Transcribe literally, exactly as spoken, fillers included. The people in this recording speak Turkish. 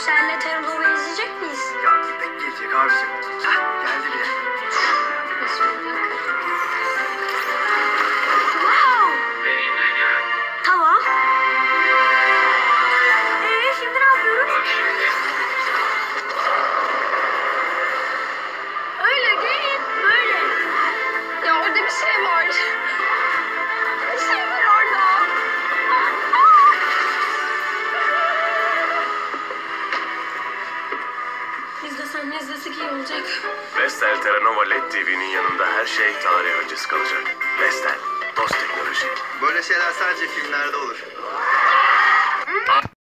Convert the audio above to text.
senle Terranova'yı izleyecek miyiz? Ya İpek gelecek abicim. Hah, geldi bile. Wow! Tamam. Ee, şimdi ne yapıyoruz? Öyle değil, böyle. Ya orada bir şey var. Bir şey var orada. Biz de seninle izlesek iyi olacak. Vestel Terranova L E D T V'nin yanında her şey tarih öncesi kalacak. Vestel, dost teknoloji. Böyle şeyler sadece filmlerde olur.